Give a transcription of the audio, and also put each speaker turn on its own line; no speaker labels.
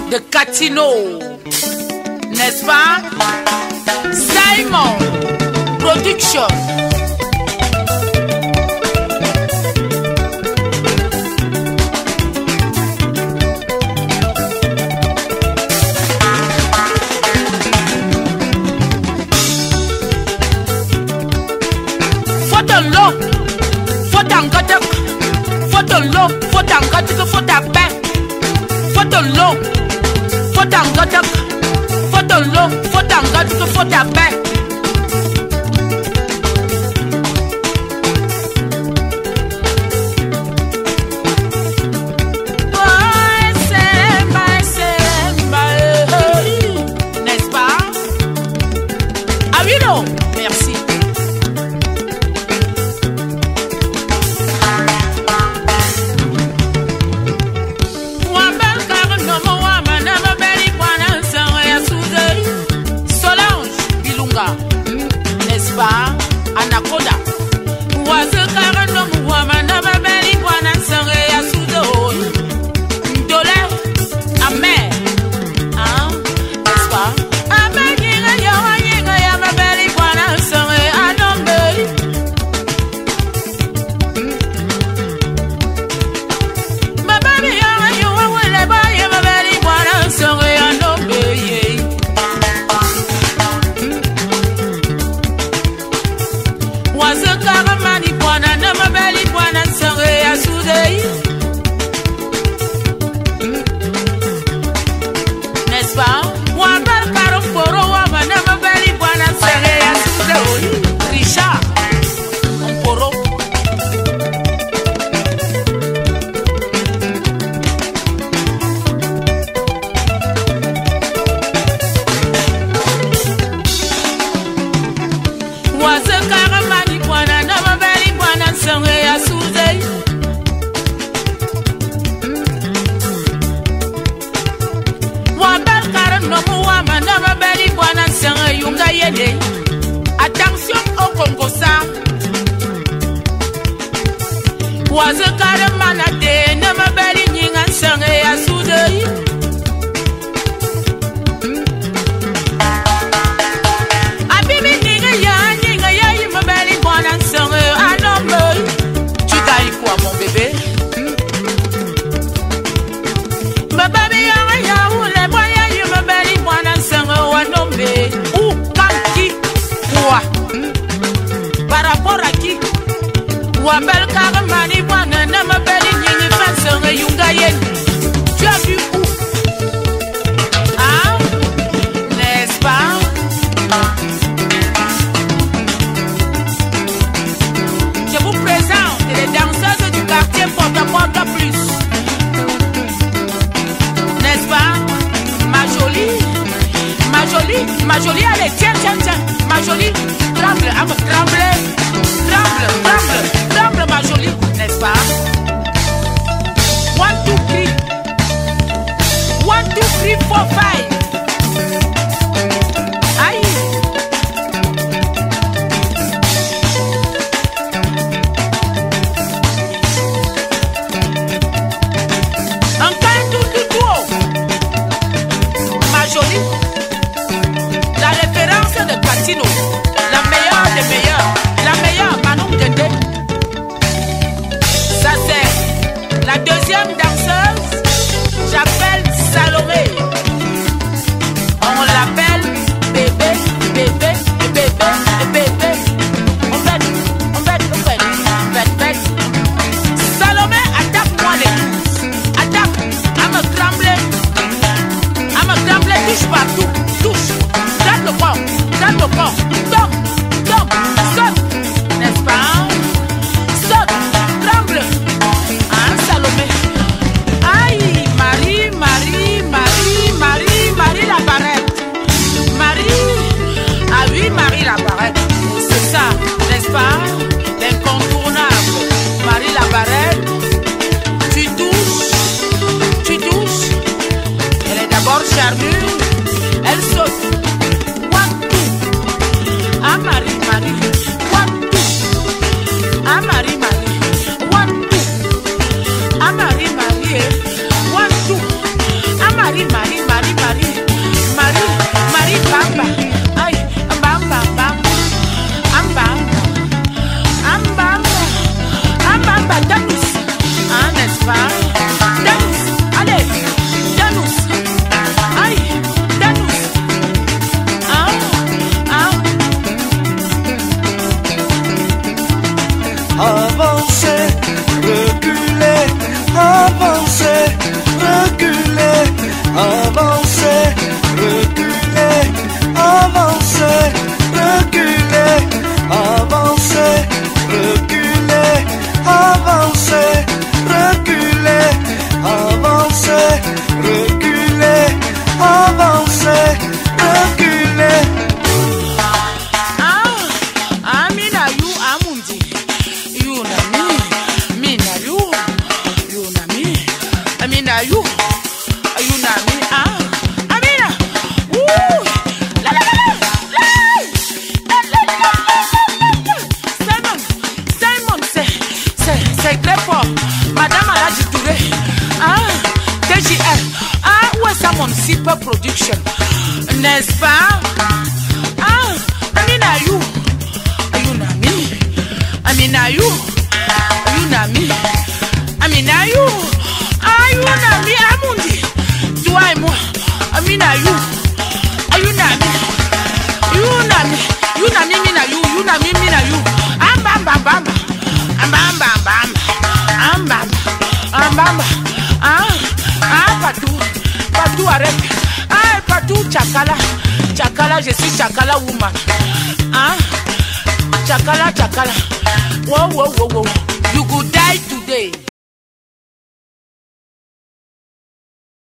de Catino, n'est-ce pas? Simon Production. N'est-ce pas? Ah oui, non, merci. N'est-ce pas? Anaconda. Amen. Hein? N'est-ce pas? Richard Mporo. Attention au Congo ça. Tu gagnes quoi mon bébé? Par rapport à qui? Wabel Karamani Wana Namabeli Yini Fanson et Yungayen. Tu as vu où? Ah, n'est-ce pas? Je vous présente les danseuses du quartier Porte-à-Porte plus. N'est-ce pas? Ma jolie, allez, tiens, ma jolie, tremble, tremble, ma jolie, n'est-ce pas? 1, 2, 3, 1, 2, 3, 4, 5. Aïe. Encore tout, ma jolie. La référence de Catino, la meilleure des meilleures. Amina, you not me. Amina, woo, la la la. Simon, c'est très fort. Madame Aladji Touré, TJL, où est ça mon super production, n'est-ce pas? Amina, you not me. Amina, you not me. Amina, you not me. Amundi, toi et moi. Amina, you not me. You not me. You not me, Mina, you not me, Mina, you. Bam, bam, bam. Bam, bam, bam. Bam, bam. Patou, arrête. Patou, Chakala, je suis Chakala woman. Chakala. Wow. You good